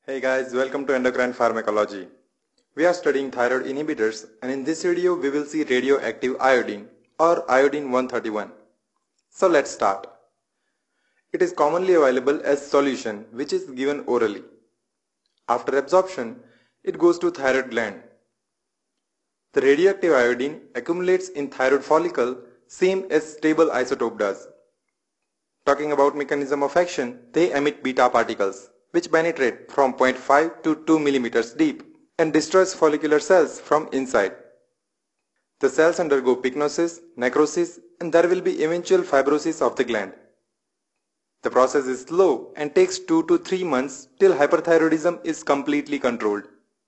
Hey guys, welcome to Endocrine Pharmacology. We are studying thyroid inhibitors, and in this video we will see radioactive iodine or iodine 131. So let's start. It is commonly available as solution which is given orally. After absorption, it goes to thyroid gland. The radioactive iodine accumulates in thyroid follicle same as stable isotope does. Talking about mechanism of action, they emit beta particles which penetrate from 0.5 to 2 millimeters deep and destroys follicular cells from inside. The cells undergo pycnosis, necrosis, and there will be eventual fibrosis of the gland. The process is slow and takes 2 to 3 months till hyperthyroidism is completely controlled.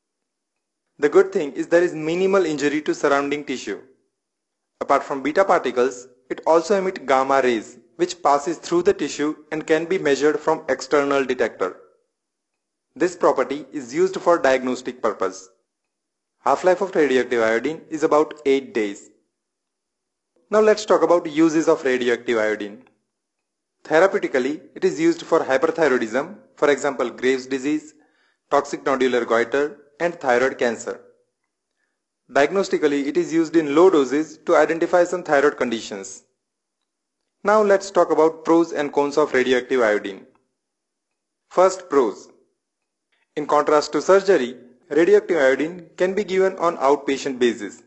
The good thing is there is minimal injury to surrounding tissue. Apart from beta particles, it also emits gamma rays which passes through the tissue and can be measured from external detector. This property is used for diagnostic purpose. Half-life of radioactive iodine is about 8 days. Now let's talk about uses of radioactive iodine. Therapeutically, it is used for hyperthyroidism, for example Graves' disease, toxic nodular goiter, and thyroid cancer. Diagnostically, it is used in low doses to identify some thyroid conditions. Now let's talk about pros and cons of radioactive iodine. First, pros. In contrast to surgery, radioactive iodine can be given on outpatient basis.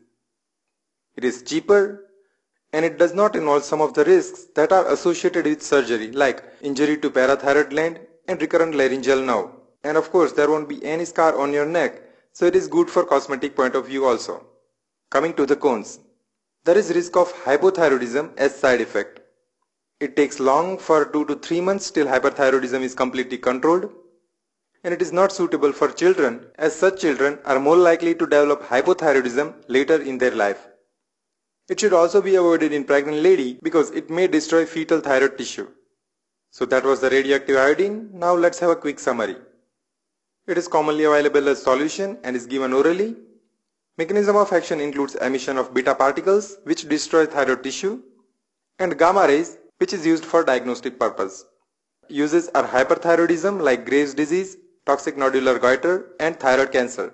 It is cheaper and it does not involve some of the risks that are associated with surgery like injury to parathyroid gland and recurrent laryngeal nerve. And of course there won't be any scar on your neck, so it is good for cosmetic point of view also. Coming to the cons. There is risk of hypothyroidism as side effect. It takes long for 2 to 3 months till hyperthyroidism is completely controlled. And it is not suitable for children as such children are more likely to develop hypothyroidism later in their life. It should also be avoided in pregnant lady because it may destroy fetal thyroid tissue. So that was the radioactive iodine. Now let's have a quick summary. It is commonly available as solution and is given orally. Mechanism of action includes emission of beta particles which destroy thyroid tissue and gamma rays which is used for diagnostic purpose. Uses are hyperthyroidism like Graves' disease, toxic nodular goiter, and thyroid cancer.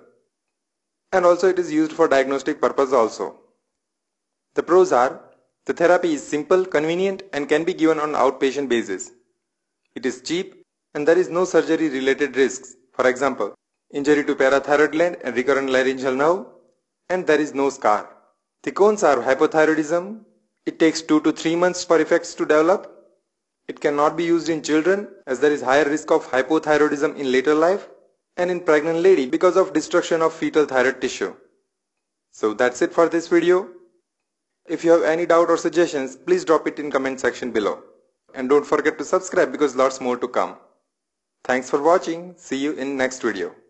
And also it is used for diagnostic purpose also. The pros are, the therapy is simple, convenient, and can be given on outpatient basis. It is cheap and there is no surgery related risks. For example, injury to parathyroid gland and recurrent laryngeal nerve, and there is no scar. The cons are hypothyroidism. It takes 2 to 3 months for effects to develop. It cannot be used in children as there is higher risk of hypothyroidism in later life and in pregnant lady because of destruction of fetal thyroid tissue. So that's it for this video. If you have any doubt or suggestions, please drop it in comment section below. And don't forget to subscribe because lots more to come. Thanks for watching. See you in next video.